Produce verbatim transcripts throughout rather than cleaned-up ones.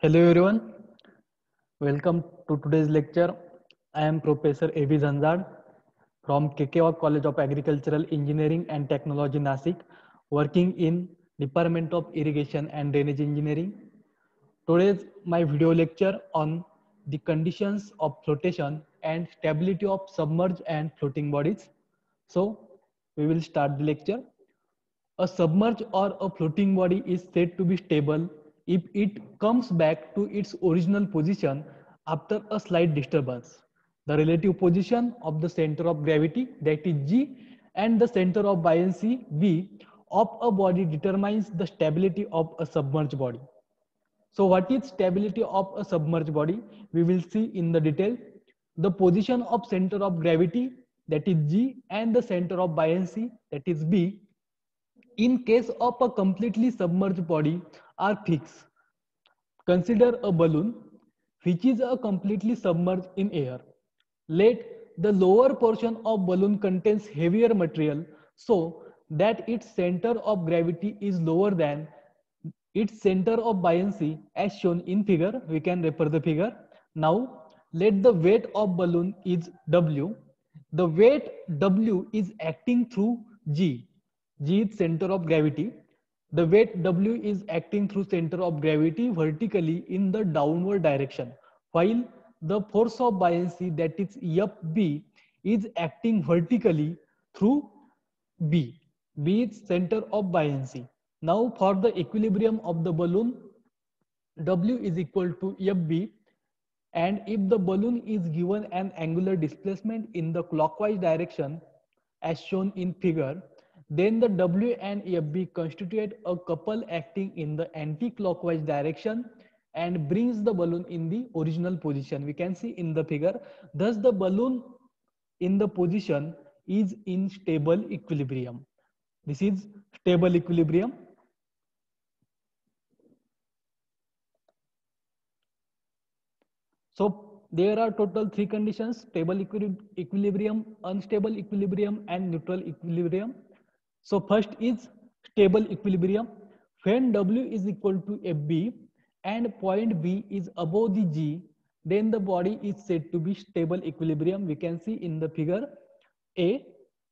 Hello everyone, welcome to today's lecture. I am Professor A V Zanzad from K K O College of Agricultural Engineering and Technology Nasik, working in Department of Irrigation and Drainage Engineering. Today's my video lecture on the conditions of flotation and stability of submerged and floating bodies. So we will start the lecture. A submerged or a floating body is said to be stable if it comes back to its original position after a slight disturbance. The relative position of the center of gravity, that is G, and the center of buoyancy, V, of a body determines the stability of a submerged body. So what is stability of a submerged body? We will see in the detail. The position of center of gravity, that is G, and the center of buoyancy, that is B, in case of a completely submerged body are fixed. Consider a balloon which is a completely submerged in air. Let the lower portion of balloon contains heavier material so that its center of gravity is lower than its center of buoyancy as shown in figure. We can refer the figure. Now let the weight of balloon is W. The weight W is acting through G. G is center of gravity. The weight W is acting through center of gravity vertically in the downward direction, while the force of buoyancy, that is F B, is acting vertically through B. B is center of buoyancy. Now for the equilibrium of the balloon, W is equal to F B, and if the balloon is given an angular displacement in the clockwise direction as shown in figure, then the W and F B constitute a couple acting in the anti-clockwise direction and brings the balloon in the original position. We can see in the figure. Thus the balloon in the position is in stable equilibrium. This is stable equilibrium. So there are total three conditions: stable equilibrium, unstable equilibrium, and neutral equilibrium. So first is stable equilibrium. When W is equal to F B and point B is above the G, then the body is said to be stable equilibrium. We can see in the figure A.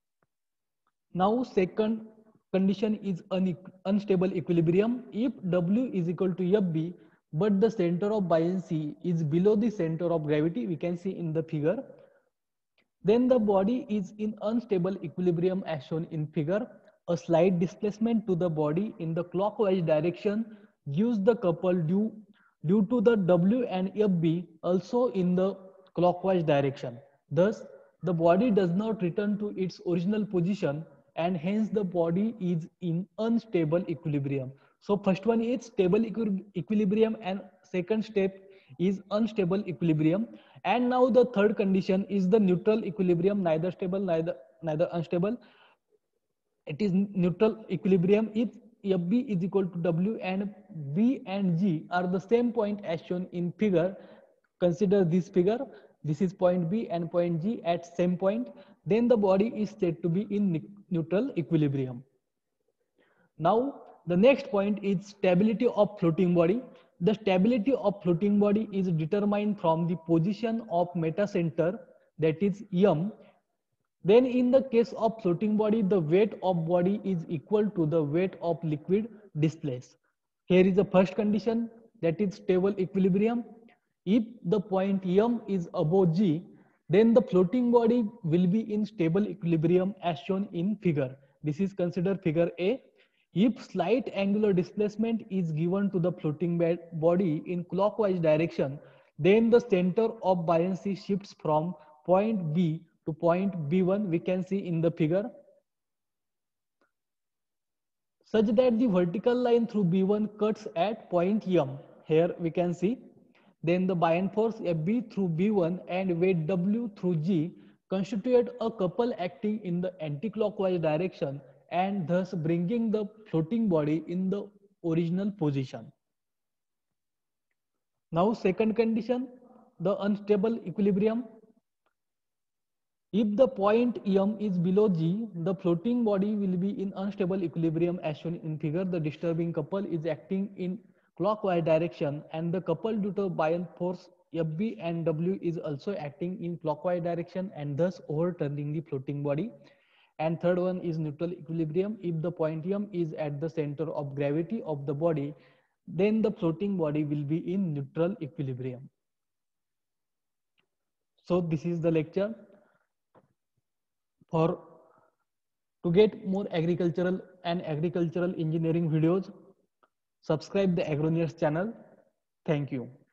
Now second condition is un unstable equilibrium. If W is equal to F B, but the center of buoyancy is below the center of gravity, we can see in the figure, then the body is in unstable equilibrium as shown in figure. A slight displacement to the body in the clockwise direction gives the couple due, due to the W and F B also in the clockwise direction. Thus, the body does not return to its original position and hence the body is in unstable equilibrium. So first one is stable equi equilibrium and second step is unstable equilibrium. And now the third condition is the neutral equilibrium, neither stable, neither neither unstable. It is neutral equilibrium if F B is equal to W and V and G are the same point as shown in figure. Consider this figure. This is point B and point G at same point. Then the body is said to be in neutral equilibrium. Now the next point is stability of floating body. The stability of floating body is determined from the position of metacenter, that is M. Then in the case of floating body, the weight of body is equal to the weight of liquid displaced. Here is the first condition, that is stable equilibrium. If the point M is above G, then the floating body will be in stable equilibrium as shown in figure. This is considered figure A. If slight angular displacement is given to the floating body in clockwise direction, then the center of buoyancy shifts from point B to point B one. We can see in the figure, such that the vertical line through B one cuts at point M. Here we can see. Then the buoyant force F B through B one and weight W through G constitute a couple acting in the anti-clockwise direction and thus bringing the floating body in the original position. Now second condition, the unstable equilibrium. If the point M is below G, the floating body will be in unstable equilibrium as shown in figure. The disturbing couple is acting in clockwise direction, and the coupled due to buoyant force F B and W is also acting in clockwise direction and thus overturning the floating body. And third one is neutral equilibrium. If the pointium is at the center of gravity of the body, then the floating body will be in neutral equilibrium. So this is the lecture. For to get more agricultural and agricultural engineering videos, subscribe the Agroneers channel. Thank you.